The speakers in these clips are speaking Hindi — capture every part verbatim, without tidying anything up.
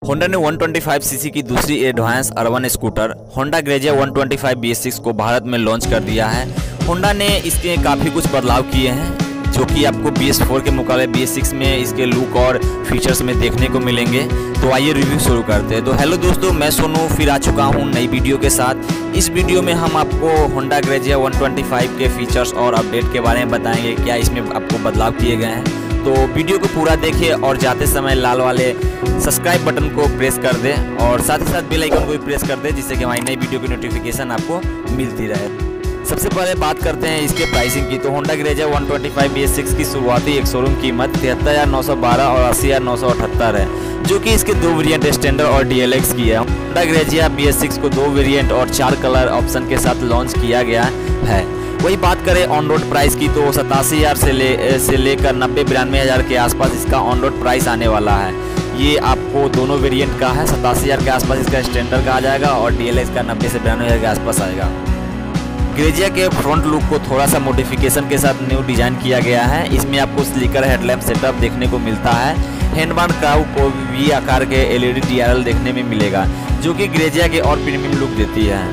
होंडा ने एक सौ पच्चीस सीसी की दूसरी advance urban scooter Honda Grazia एक सौ पच्चीस बी एस सिक्स को भारत में लॉन्च कर दिया है। होंडा ने इसके काफ़ी कुछ बदलाव किए हैं जो कि आपको बी एस फोर के मुकाबले बी एस सिक्स में इसके लुक और फीचर्स में देखने को मिलेंगे। तो आइए रिव्यू शुरू करते हैं। तो हेलो दोस्तों, मैं सोनू फिर आ चुका हूँ नई वीडियो के साथ। इस वीडियो में हम आपको होंडा ग्रेजिया एक सौ पच्चीस के फीचर्स और अपडेट के बारे में बताएंगे, क्या इसमें आपको बदलाव किए गए हैं। तो वीडियो को पूरा देखिए और जाते समय लाल वाले सब्सक्राइब बटन को प्रेस कर दें और साथ ही साथ बेल आइकन को भी प्रेस कर दें, जिससे कि हमारी नई वीडियो की नोटिफिकेशन आपको मिलती रहे। सबसे पहले बात करते हैं इसके प्राइसिंग की। तो होंडा ग्रेजिया एक सौ पच्चीस बी एस सिक्स की शुरुआती एक शोरूम कीमत तिहत्तर हज़ार नौ सौ बारह और अस्सी हज़ार नौ सौ अठहत्तर है, जो कि इसके दो वेरिएंट स्टैंडर्ड और डी एल एक्स की है। Honda Grazia B S six को दो वेरिएंट और चार कलर ऑप्शन के साथ लॉन्च किया गया है। वही बात करें ऑन रोड प्राइस की, तो सतासी हज़ार से ले से लेकर नब्बे बिरानवे हज़ार के आसपास इसका ऑन रोड प्राइस आने वाला है। ये आपको दोनों वेरिएंट का है। सतासी हज़ार के आसपास इसका स्टैंडर्ड का आ जाएगा और डी एल एक्स का नब्बे से बिरानवे हज़ार के आसपास आएगा। ग्रेजिया के फ्रंट लुक को थोड़ा सा मॉडिफिकेशन के साथ न्यू डिजाइन किया गया है। इसमें आपको स्लीकर हेडलैम्प सेटअप देखने को मिलता है। हैंडबार क्राउ को वी आकार के L E D D R L देखने में मिलेगा, जो कि ग्रेजिया के और प्रीमियम लुक देती है।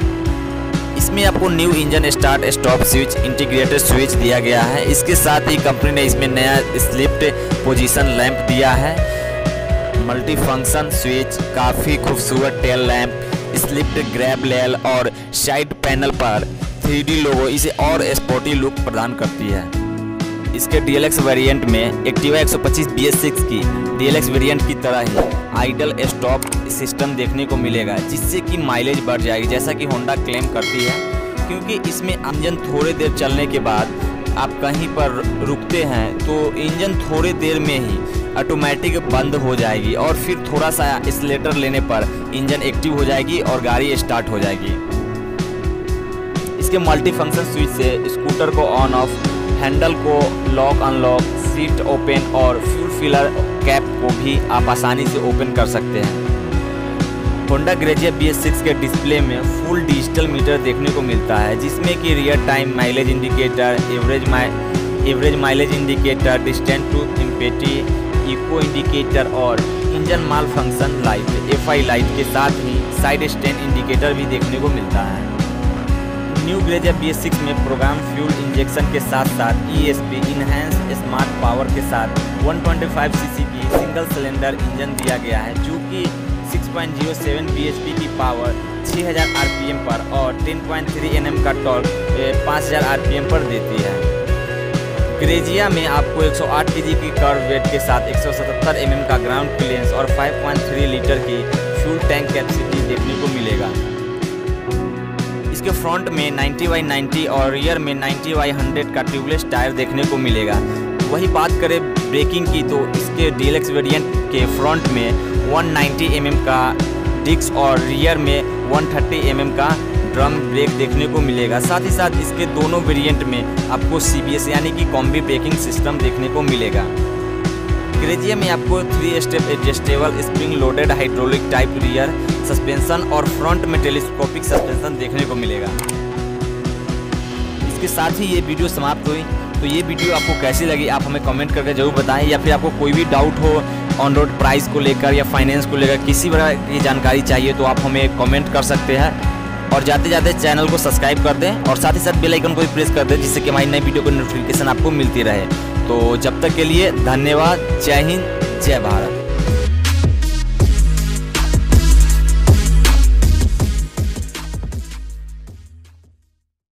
इसमें आपको new engine start stop switch integrated switch दिया गया है। इसके साथ ही कंपनी ने इसमें नया स्लिप्ड पोजीशन लैंप दिया है। मल्टी फंक्शन स्विच, काफ़ी खूबसूरत tail lamp, slipped grab rail और साइड पैनल पर थ्री डी लोगो इसे और स्पोर्टी लुक प्रदान करती है। इसके डी एल एक्स वेरिएंट में एक्टिवा एक सौ पच्चीस बी एस सिक्स की डी एल एक्स वेरिएंट की तरह ही आइडल स्टॉप सिस्टम देखने को मिलेगा, जिससे कि माइलेज बढ़ जाएगी, जैसा कि होंडा क्लेम करती है। क्योंकि इसमें इंजन थोड़ी देर चलने के बाद आप कहीं पर रुकते हैं तो इंजन थोड़ी देर में ही ऑटोमेटिक बंद हो जाएगी और फिर थोड़ा सा एक्सीलरेटर लेने पर इंजन एक्टिव हो जाएगी और गाड़ी स्टार्ट हो जाएगी। इसके मल्टी फंक्शन स्विच से स्कूटर को ऑन ऑफ, हैंडल को लॉक अनलॉक, सीट ओपन और फ्यूल फिलर कैप को भी आप आसानी से ओपन कर सकते हैं। Honda Grazia B S six के डिस्प्ले में फुल डिजिटल मीटर देखने को मिलता है, जिसमें कि real time mileage indicator, average my average mileage indicator, distance to empty, eco indicator और engine malfunction light F I light के साथ ही साइड स्टैंड इंडिकेटर भी देखने को मिलता है। New Grazia B S six में प्रोग्राम फ्यूल इंजेक्शन के साथ साथ E S P enhance smart power के साथ एक सौ पच्चीस सी सी की सिंगल सिलेंडर इंजन दिया गया है, जो कि छह पॉइंट शून्य सात बी एच पी की पावर छह हज़ार आर पी एम पर और दस पॉइंट तीन एन एम का टॉर्क पाँच हज़ार आर पी एम पर देती है। ग्रेजिया में आपको एक सौ आठ के जी की कर्व वेट के साथ एक सौ सतहत्तर एम एम का ग्राउंड क्लियरेंस और पाँच पॉइंट तीन लीटर की फ्यूल टैंक कैपेसिटी देखने को मिलेगा। इसके फ्रंट में नब्बे बाई नब्बे और रियर में नब्बे बाई सौ का ट्यूबलेस टायर देखने को मिलेगा। वही बात करें ब्रेकिंग की, तो इसके डी एल एक्स वेरिएंट के फ्रंट में एक सौ नब्बे एम एम का डिस्क और रियर में एक सौ तीस एम एम का ड्रम ब्रेक देखने को मिलेगा। साथ ही साथ इसके दोनों वेरिएंट में आपको सी बी एस यानी कि कॉम्बी ब्रेकिंग सिस्टम देखने को मिलेगा। ग्रेजिया में आपको three step adjustable spring loaded hydraulic type rear suspension और फ्रंट में टेलीस्कोपिक सस्पेंशन देखने को मिलेगा। इसके साथ ही ये वीडियो समाप्त हुई। तो ये वीडियो आपको कैसी लगी आप हमें कमेंट करके जरूर बताएं, या फिर आपको कोई भी डाउट हो ऑन रोड प्राइस को लेकर या फाइनेंस को लेकर, किसी प्रकार की जानकारी चाहिए तो आप हमें कमेंट कर सकते हैं। और जाते जाते चैनल को सब्सक्राइब कर दें और साथ ही साथ बेल आइकन को भी प्रेस कर दें, जिससे कि हमारी नई वीडियो की नोटिफिकेशन आपको मिलती रहे। तो जब तक के लिए धन्यवाद। जय हिंद, जय भारत।